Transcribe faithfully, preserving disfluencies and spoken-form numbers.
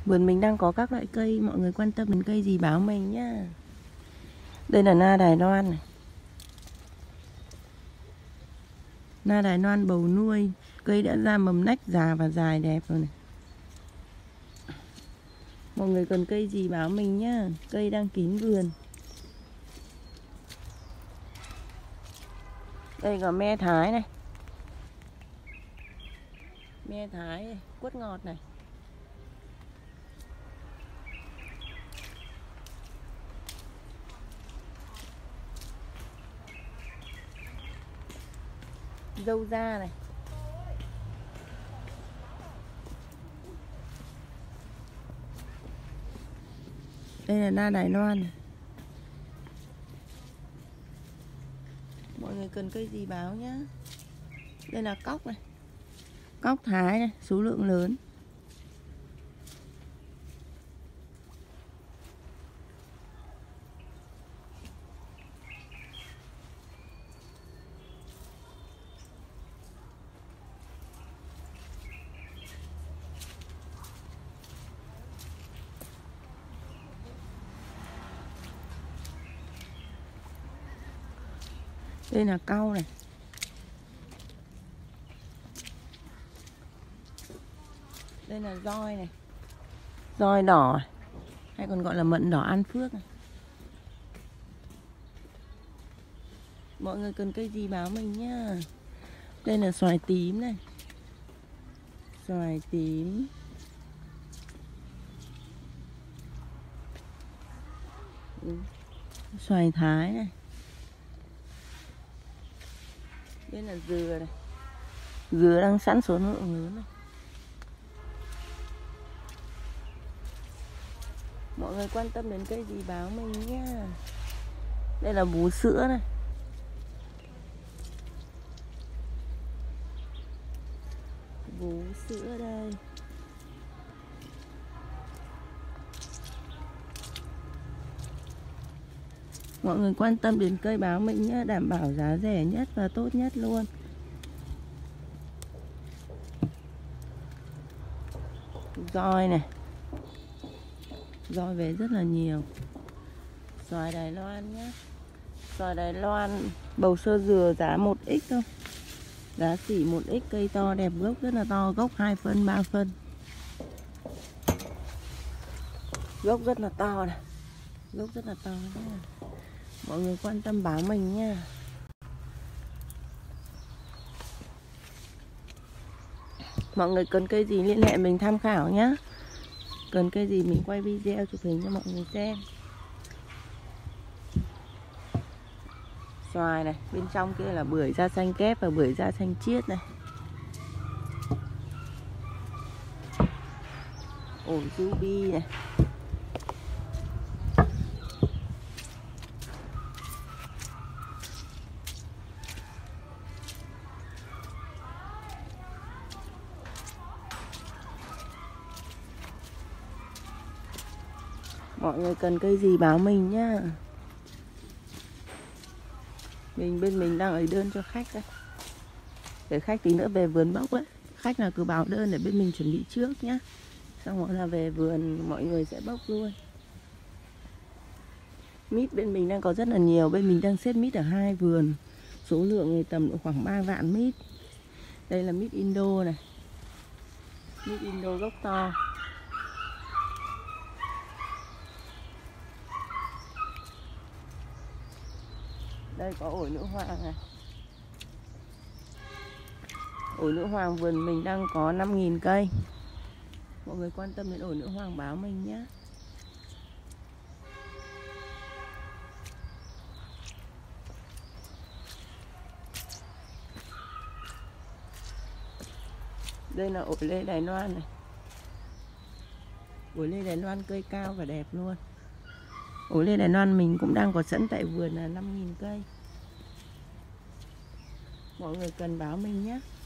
Vườn mình đang có các loại cây, mọi người quan tâm đến cây gì báo mình nhá. Đây là na Đài Loan này. Na Đài Loan bầu nuôi, cây đã ra mầm nách già và dài đẹp rồi này. Mọi người cần cây gì báo mình nhá, cây đang kín vườn. Đây có me Thái này. Me Thái này, quất ngọt này. Dâu da này. Đây là na Đài Loan này. Mọi người cần cây gì báo nhá. Đây là cóc này. Cóc Thái này, số lượng lớn. Đây là cau này. Đây là roi này. Roi đỏ này. Hay còn gọi là mận đỏ An Phước này. Mọi người cần cây gì báo mình nhá. Đây là xoài tím này. Xoài tím. Xoài Thái này. Đây là dừa này. Dừa đang sẵn số lượng lớn này. Mọi người quan tâm đến cây gì báo mình nhá. Đây là bú sữa này. Bú sữa đây. Mọi người quan tâm đến cây báo mình nhé, đảm bảo giá rẻ nhất và tốt nhất luôn. Roi này. Roi về rất là nhiều. Xoài Đài Loan nhé. Xoài Đài Loan bầu sơ dừa giá một x thôi. Giá xỉ một x, cây to đẹp, gốc rất là to, gốc hai phân, ba phân. Gốc rất là to này. Gốc rất là to nhé. Mọi người quan tâm báo mình nha. Mọi người cần cây gì liên hệ mình tham khảo nhé. Cần cây gì mình quay video chụp hình cho mọi người xem. Xoài này, bên trong kia là bưởi da xanh kép và bưởi da xanh chiết này. Ổi ruby này. Mọi người cần cây gì báo mình nhá. Mình bên mình đang ấy đơn cho khách đây. Để khách tí nữa về vườn bốc ấy. Khách nào cứ báo đơn để bên mình chuẩn bị trước nhá. Xong rồi là về vườn mọi người sẽ bốc luôn. Mít bên mình đang có rất là nhiều. Bên mình đang xếp mít ở hai vườn. Số lượng tầm khoảng ba vạn mít. Đây là mít Indo này. Mít Indo gốc to. Đây có ổi nữ hoàng này. Ổi nữ hoàng vườn mình đang có năm nghìn cây. Mọi người quan tâm đến ổi nữ hoàng báo mình nhé. Đây là ổi lê Đài Loan này. Ổi lê Đài Loan cây cao và đẹp luôn. Ổi lê Đài Loan mình cũng đang có sẵn tại vườn là năm nghìn cây. Mọi người cần báo mình nhé.